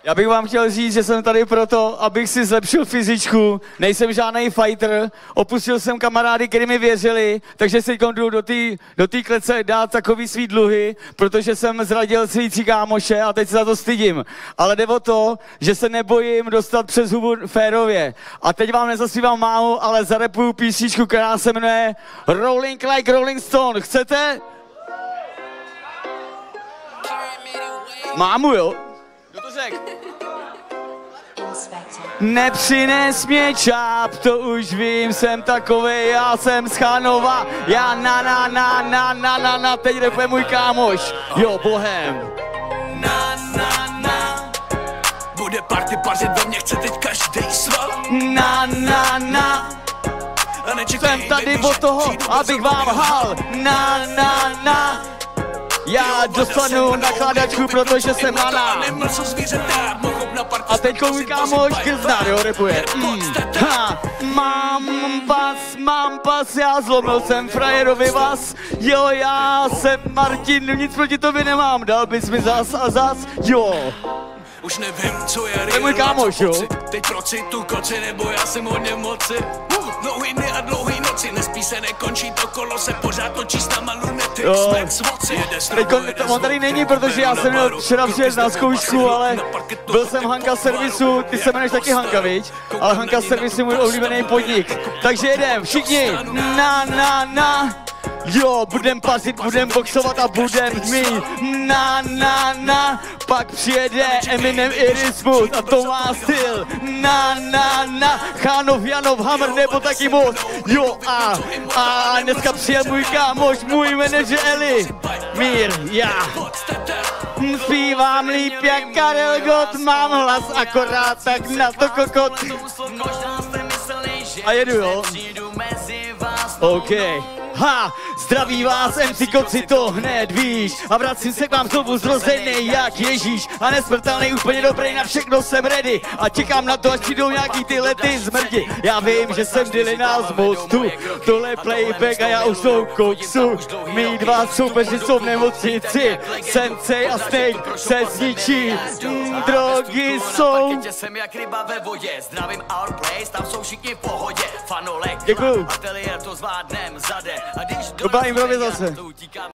Já bych vám chtěl říct, že jsem tady proto, abych si zlepšil fyzičku, nejsem žádný fighter, opustil jsem kamarády, kteří mi věřili, takže si jdu do té klece dát takový svý dluhy, protože jsem zradil svý tři kámoše a teď se za to stydím. Ale jde o to, že se nebojím dostat přes hubu férově. A teď vám nezaspívám mámu, ale zarepuju písničku, která se jmenuje Rolling Like Rolling Stone. Chcete? Mámu, jo? Kdo to řekl? Nepřines mě čáp, to už vím, jsem takovej, já jsem z Chanova, já na, teď rapuje můj kámoš, jo, Bohem. Na, bude party, ve mně chce teď každej sval. Na, jsem tady od toho, abych vám hal, na. Já dostanu nakladačku, protože jsem lana. A teď můj kámoš Krznár, jo, repuje. Mám pas, já zlomil jsem frajerovi vás. Jo, já jsem Martin, nic proti tobě nemám, dal bys mi zas a zas, jo. Už nevím, co je real, můj kámoš, jo. Teď procitu koci, nebo já jsem hodně moci. Dlouhý dny a dlouhý noci, nespí se, nekončí to kolo, se pořád točí s náma lunety. On tady není, protože já jsem měl včera přijet na zkoušku, ale byl jsem Hanka Servisu, ty se jmenuješ taky Hanka, viď? Ale Hanka Servisu je můj oblíbený podnik. Takže jedem, všichni, na. Jo, budem pasit, budem boxovat a budem mít na, pak přijede Eminem i Rismus a to má styl na, Chanov, Janov, Hammer nebo taky moc, jo a dneska přijel můj kámoš, můj manažer Eli, Mír, já. Zpívám líp jak Karel Gott, mám hlas akorát tak na to kokot. A jedu, jo? OK. Ha, zdraví vás, MC Koci, to hned víš. A vracím se k vám znovu zrozený jak Ježíš. A nesmrtelný, úplně dobrý, na všechno jsem ready. A čekám na to, až přijdou nějaký ty lety zmrdi. Já vím, že jsem Dylina z mostu. Tohle playback a já už jsou koksu. Mí dva soupeři jsou v nemocnici. Sensei a Snake se zničí. Drogy jsou. Jsem jak ryba ve vodě. Zdravím Our Place, tam jsou všichni v pohodě. Fanolek, děkuju. ateliér to zvládnem zade. Dobrá improvizace.